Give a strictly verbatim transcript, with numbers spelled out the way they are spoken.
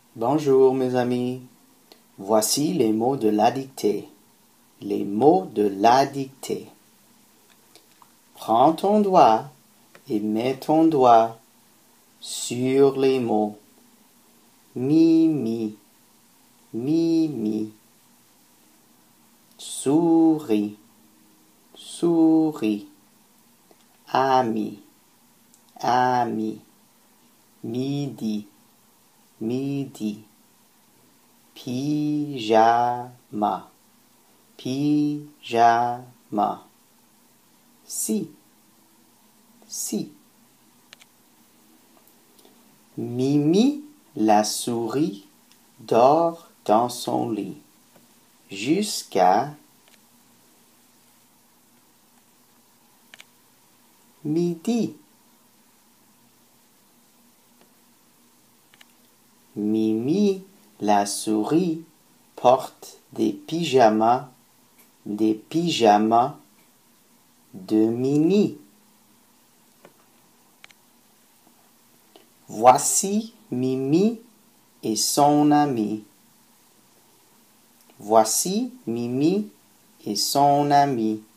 Bonjour mes amis, voici les mots de la dictée. Les mots de la dictée. Prends ton doigt et mets ton doigt sur les mots. Mimi, mimi. Souris, souris. Ami, ami. Midi, midi. Pyjama, pyjama. Si, si. Mimi, la souris, dort dans son lit jusqu'à midi. Mimi, la souris, porte des pyjamas, des pyjamas de Mimi. Voici Mimi et son ami. Voici Mimi et son ami.